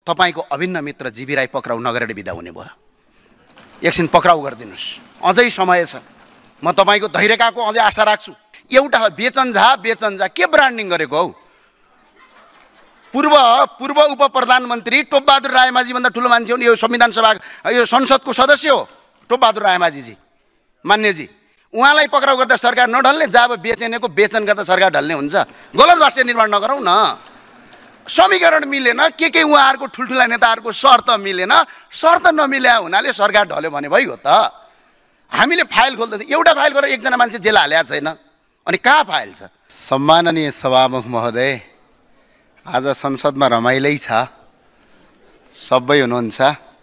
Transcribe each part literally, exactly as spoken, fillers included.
तपाईको अभिन्न मित्र जीवी राई पक्राउ नगरेर बिदा हुने भयो। एकछिन पक्राउ गरिदिनुस्, अझै समय छ। म तपाईको धैर्यकाको अझै आशा राख्छु। एउटा बेचन झा बेचन झा के ब्रान्डिङ गरेको हौ? पूर्व पूर्व उप प्रधानमन्त्री टोपबहादुर रायमाझी भन्दा ठुलो मान्छे हुन्। यो संविधान सभा यो संसदको सदस्य हो टोपबहादुर रायमाझीजी मान्यजी। उहाँलाई पक्राउ गर्दा सरकार नढल्ने, जब बेचेनेको बेचन गर्दा सरकार ढल्ने हुन्छ? गलत भाष्य निर्माण नगरौँ न। समीकरण मिलेन, के के उहाँहरूको ठुल्ठुला नेताहरूको शर्त मिलेन, शर्त नमिल्या हुनाले सरकार ढल्यो भने भइगयो त। हामीले फाइल खोल्दै एउटा फाइल गरेर एकजना मान्छे जेल हालेको छैन, अनि कहाँ फाइल छ? सम्माननीय सभामुख महोदय, आज संसदमा रमाइलै छ, सबै हुनुहुन्छ।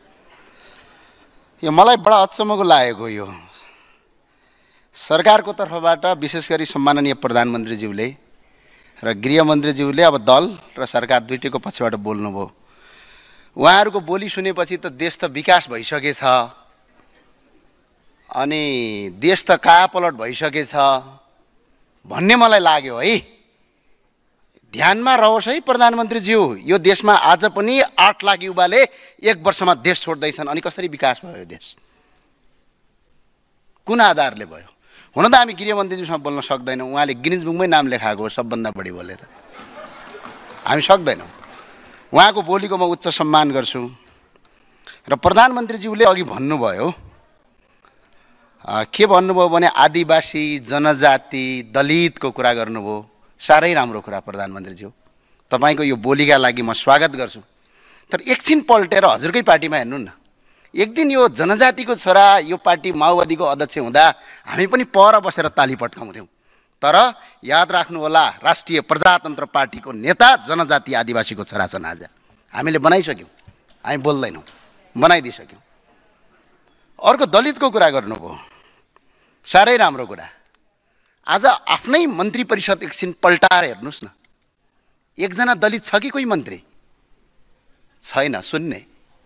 यो मलाई बडा अचम्मको लागेको, यो सरकारको तर्फबाट विशेष गरी सम्माननीय प्रधानमन्त्रीज्यूले र गृहमन्त्रीज्यूले अब दल र सरकार दुईटैको पछिबाट बोल्नुभयो। उहाँहरूको बोली सुनेपछि त देश त विकास भइसकेछ, अनि देश त कायापलट भइसकेछ भन्ने मलाई लाग्यो है। ध्यानमा रहोस् है प्रधानमन्त्रीज्यू, यो देशमा आज पनि आठ लाख युवाले एक वर्षमा देश छोड्दैछन्, अनि कसरी विकास भयो यो देश? कुन आधारले भयो? हुन त हामी गृहमन्त्रीज्यूसँग बोल्न सक्दैनौँ, उहाँले गिनिज बुकमै नाम लेखाएको हो सबभन्दा बढी बोलेर। हामी सक्दैनौँ। उहाँको बोलीको म उच्च सम्मान गर्छु। र प्रधानमन्त्रीज्यूले अघि भन्नुभयो, के भन्नुभयो भने आदिवासी, जनजाति, दलितको कुरा गर्नुभयो। साह्रै राम्रो कुरा प्रधानमन्त्रीज्यू, तपाईँको यो बोलीका लागि म स्वागत गर्छु। तर एकछिन पल्टेर हजुरकै पार्टीमा हेर्नु न। एक दिन यो जनजातिको छोरा यो पार्टी माओवादीको अध्यक्ष हुँदा हामी पनि पर बसेर ताली पट्काउँथ्यौँ। तर याद राख्नु होला, राष्ट्रिय प्रजातन्त्र पार्टीको नेता जनजाति आदिवासीको छोरा छन्। आज हामीले बनाइसक्यौँ, हामी बोल्दैनौँ, बनाइदिइसक्यौँ। अर्को दलितको कुरा गर्नुभयो, साह्रै राम्रो कुरा। आज आफ्नै मन्त्री परिषद एकछिन पल्टाएर हेर्नुहोस् न, एकजना दलित छ कि कोही मन्त्री? छैन, सुन्ने।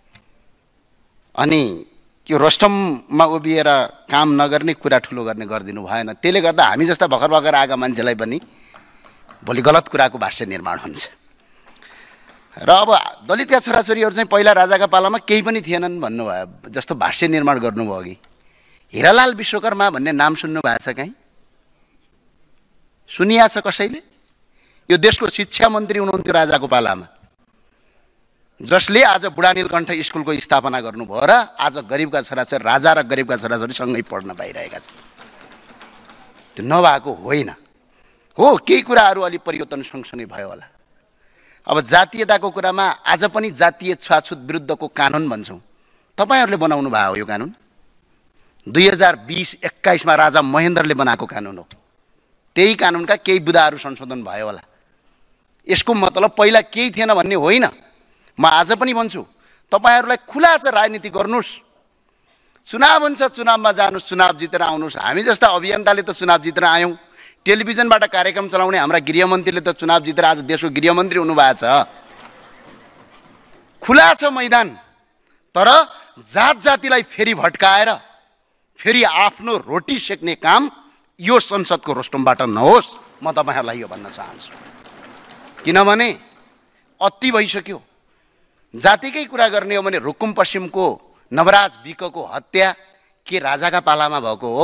अनि यो रोस्टममा उभिएर काम नगर्ने, कुरा ठुलो गर्ने गरिदिनु भएन। त्यसले गर्दा हामी जस्ता भर्खर भर्खर आएका मान्छेलाई पनि भोलि गलत कुराको भाष्य निर्माण हुन्छ। र अब दलितका छोराछोरीहरू चाहिँ पहिला राजाका पालामा केही पनि थिएनन् भन्नुभयो जस्तो भाष्य निर्माण गर्नुभयो। अघि हिरालाल विश्वकर्मा भन्ने नाम सुन्नु भएको छ कहीँ? सुनिया छ कसैले? यो देशको शिक्षा मन्त्री हुनुहुन्थ्यो राजाको पालामा, जसले आज बुढा नीलकण्ठ स्कुलको स्थापना गर्नुभयो र आज गरिबका छोराछोरी, राजा र गरिबका छोराछोरी सँगै पढ्न पाइरहेका छन्। त्यो नभएको होइन हो। केही कुराहरू अलि परिवर्तन सँगसँगै भयो होला। अब जातीयताको कुरामा आज पनि जातीय छुवाछुत विरुद्धको कानुन भन्छौँ, तपाईँहरूले बनाउनु भयो यो कानुन। दुई हजार बिस एक्काइसमा राजा महेन्द्रले बनाएको कानुन हो। त्यही कानुनका केही बुदाहरू संशोधन भयो होला। यसको मतलब पहिला केही थिएन भन्ने होइन। म आज पनि भन्छु, तपाईँहरूलाई खुला छ, राजनीति गर्नुहोस्। चुनाव हुन्छ, चुनावमा जानुहोस्, चुनाव जितेर आउनुहोस्। हामी जस्ता अभियन्ताले त चुनाव जितेर आयौँ। टेलिभिजनबाट कार्यक्रम चलाउने हाम्रा गृहमन्त्रीले त चुनाव जितेर आज देशको गृहमन्त्री हुनुभएको छ। खुला छ मैदान। तर जात जातिलाई फेरि भट्काएर फेरि आफ्नो रोटी सेक्ने काम यो संसदको रोस्टमबाट नहोस्, म तपाईँहरूलाई यो भन्न चाहन्छु। किनभने अति भइसक्यो। जातिकै कुरा गर्ने हो भने रुकुम पश्चिमको नवराज विकको हत्या के राजाका पालामा भएको हो?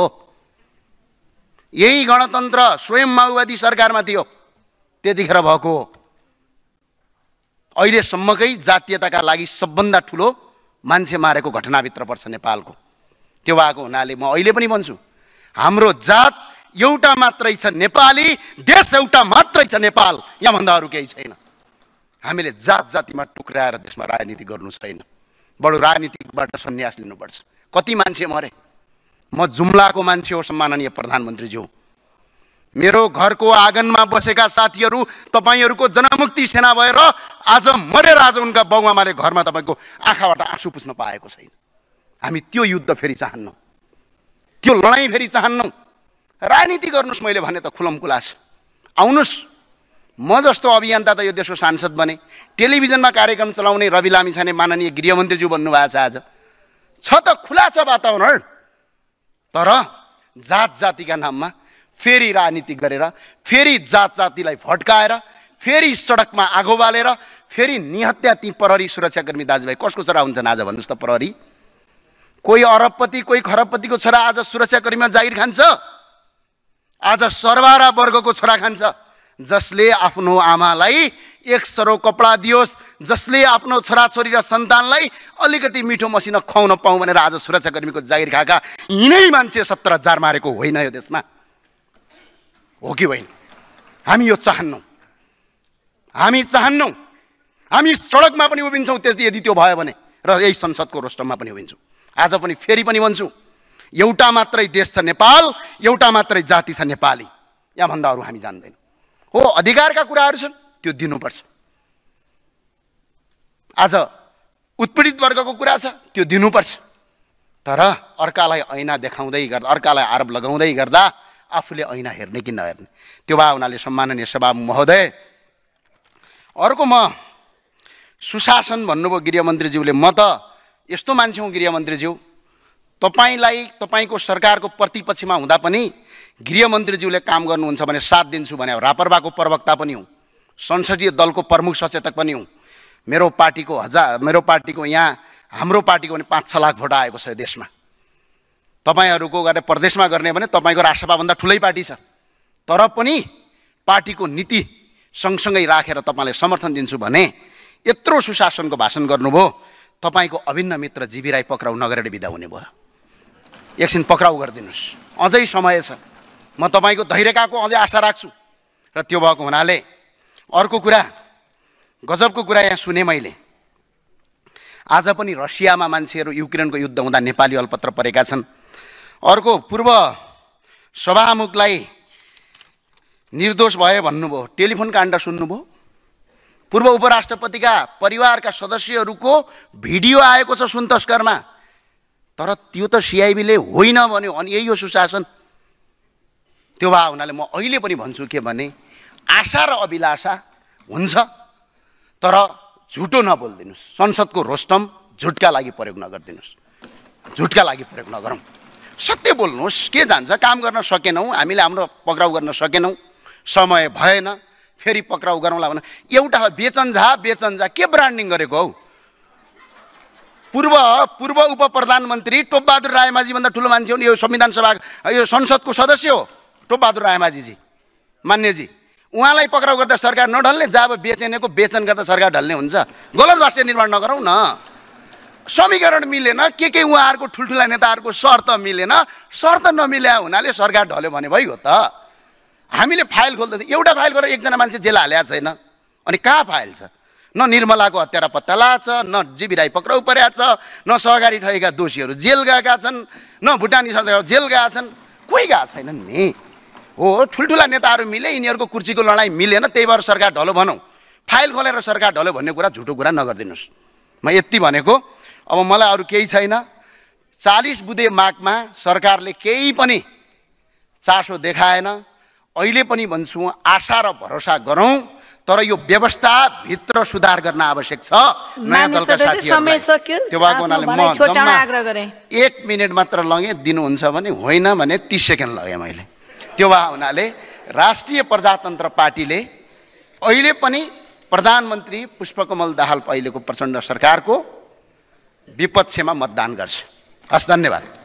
यही गणतन्त्र स्वयं माओवादी सरकारमा थियो, त्यतिखेर भएको हो। अहिलेसम्मकै जातीयताका लागि सबभन्दा ठुलो मान्छे मारेको घटनाभित्र पर्छ नेपालको। त्यो भएको हुनाले म अहिले पनि भन्छु, हाम्रो जात एउटा मात्रै छ, नेपाली देश एउटा मात्रै छ, नेपाल। यहाँभन्दा अरू केही छैन। हामीले जात जातिमा टुक्राएर देशमा राजनीति गर्नु छैन। बडो राजनीतिबाट सन्यास लिनुपर्छ। कति मान्छे मरे? म जुम्लाको मान्छे हो सम्माननीय प्रधानमन्त्रीज्यू। मेरो घरको आँगनमा बसेका साथीहरू तपाईँहरूको जनमुक्ति सेना भएर आज मरेर आज उनका बाउआमाले घरमा तपाईँको आँखाबाट आँसु पुस्न पाएको छैन। हामी त्यो युद्ध फेरि चाहन्नौँ, त्यो लडाइँ फेरि चाहन्नौँ। राजनीति गर्नुहोस्, मैले भने त खुलमखुला छ। आउनुहोस्। म जस्तो अभियन्ता त यो देशको सांसद बने, टेलिभिजनमा कार्यक्रम चलाउने रवि लामिछाने माननीय गृहमन्त्रीज्यू भन्नुभएको छ। आज छ त, खुला छ वातावरण। तर जात जातिका नाममा फेरि राजनीति गरेर, फेरि जात जातिलाई भड्काएर, फेरि सडकमा आगो बालेर फेरि निहत्या ती प्रहरी सुरक्षाकर्मी दाजुभाइ कसको छोरा हुन्छन् आज भन्नुहोस् त? प्रहरी कोही अरबपति कोही खरबपतिको छोरा आज सुरक्षाकर्मीमा जागिर खान्छ, आज सरबारा वर्गको छोरा खान्छ। जसले आफ्नो आमालाई एक सरो कपडा दियोस्, जसले आफ्नो छोराछोरी र सन्तानलाई अलिकति मिठो मसिनो खुवाउन पाउँ भनेर आज सुरक्षाकर्मीको जागिर खाएका यिनै मान्छे सत्तर हजार मारेको होइन यो देशमा? हो कि होइन? हामी यो चाहन्नौँ, हामी चाहन्नौँ। हामी सडकमा पनि उभिन्छौँ त्यति यदि त्यो भयो भने, र यही संसदको रोस्टरमा पनि उभिन्छौँ। आज पनि फेरि पनि भन्छु, एउटा मात्रै देश छ नेपाल, एउटा मात्रै जाति छ नेपाली, यहाँभन्दा अरू हामी जान्दैनौँ। हो, अधिकारका कुराहरू छन्, त्यो दिनुपर्छ। आज उत्पीडित वर्गको कुरा छ, त्यो दिनुपर्छ। तर अर्कालाई ऐना देखाउँदै गर्दा, अर्कालाई आरोप लगाउँदै गर्दा आफूले ऐना हेर्ने कि नहेर्ने, त्यो भए हुनाले सम्माननीय सभामुख महोदय, अर्को म सुशासन भन्नुभयो गृहमन्त्रीज्यूले। म त यस्तो मान्छे हुँ गृहमन्त्रीज्यू, तपाईँलाई तपाईँको सरकारको प्रतिपक्षमा हुँदा पनि गृहमन्त्रीज्यूले काम गर्नुहुन्छ भने साथ दिन्छु भने रापरबाको प्रवक्ता पनि हुँ, संसदीय दलको प्रमुख सचेतक पनि हुँ। मेरो पार्टीको हजार मेरो पार्टीको यहाँ हाम्रो पार्टीको पनि पाँच छ लाख भोट आएको छ यो देशमा। तपाईँहरूको गरेर प्रदेशमा गर्ने भने तपाईँको राष्ट्रसभाभन्दा ठुलै पार्टी छ, तर पनि पार्टीको नीति सँगसँगै राखेर तपाईँलाई समर्थन दिन्छु भने यत्रो सुशासनको भाषण गर्नुभयो। तपाईँको अभिन्न मित्र जीवी राई पक्राउ नगरेर बिदा हुने भयो। एकछिन पक्राउ गरिदिनुहोस्, अझै समय छ। म तपाईँको धैर्यकाको अझै आशा राख्छु। र त्यो भएको हुनाले अर्को कुरा, गजबको कुरा यहाँ सुने मैले। आज पनि रसियामा मान्छेहरू युक्रेनको युद्ध हुँदा नेपाली अलपत्र परेका छन्। अर्को पूर्व सभामुखलाई निर्दोष भयो भन्नुभयो, टेलिफोन काण्ड सुन्नुभयो? पूर्व उपराष्ट्रपतिका परिवारका सदस्यहरूको भिडियो आएको छ सुन तस्करमा, तर त्यो त सिआइबीले होइन भन्यो। अनि यही हो सुशासन? त्यो भए हुनाले म अहिले पनि भन्छु के भने आशा र अभिलाषा हुन्छ, तर झुटो नबोलिदिनुहोस्। संसदको रोस्टम झुटका लागि प्रयोग नगरिदिनुहोस्, झुटका लागि प्रयोग नगरौँ। सत्य बोल्नुहोस्। के जान्छ, काम गर्न सकेनौँ, हामीले हाम्रो पक्राउ गर्न सकेनौँ, समय भएन, फेरि पक्राउ गरौँला भने एउटा बेचन झा बेचन झा के ब्रान्डिङ गरेको हौ? पूर्व पूर्व उप प्रधानमन्त्री टोपबहादुर रायमाझीभन्दा ठुलो मान्छे हुन्, यो संविधान सभा यो संसदको सदस्य हो टोपबहादुर रायमाझीजी मान्यजी। उहाँलाई पक्राउ गर्दा सरकार नढल्ने, जब बेचेनेको बेचन गर्दा सरकार ढल्ने हुन्छ? गलत भाष्य निर्माण नगरौँ न। समीकरण मिलेन, के के उहाँहरूको ठुल्ठुला नेताहरूको शर्त मिलेन, शर्त नमिल्या हुनाले सरकार ढल्यो भने भइगयो त। हामीले फाइल खोल्दै एउटा फाइल गरेर एकजना मान्छे जेल हालेको छैन। अनि कहाँ फाइल छ? न निर्मलाको हत्यारा पत्ता लाग्छ, न जीवी राई पक्राउ परेको छ, न सहकारी ठगेका दोषीहरू जेल गएका छन्, न भुटानी सरकार जेल गएका छन्, कोही गएको छैनन् नि। हो, ठुल्ठुला नेताहरू मिले, यिनीहरूको कुर्सीको लडाइँ मिलेन, त्यही भएर सरकार ढलो भनौँ। फाइल खोलेर सरकार ढल्यो भन्ने कुरा झुटो कुरा नगरिदिनुहोस्। म यति भनेको। अब मलाई अरू केही छैन। चालिस बुँदे मागमा सरकारले केही पनि चासो देखाएन। अहिले पनि भन्छु, आशा र भरोसा गरौँ, तर यो व्यवस्थाभित्र सुधार गर्न आवश्यक छ। नयाँ दलका साथीहरूलाई त्यो भएको हुनाले म एक मिनट मात्र लगेँ, दिनुहुन्छ भने, होइन भने तिस सेकेन्ड लगेँ मैले। त्यो भए हुनाले राष्ट्रिय प्रजातन्त्र पार्टीले अहिले पनि प्रधानमन्त्री पुष्पकमल दाहाल अहिलेको प्रचण्ड सरकारको विपक्षमा मतदान गर्छ। हस्, धन्यवाद।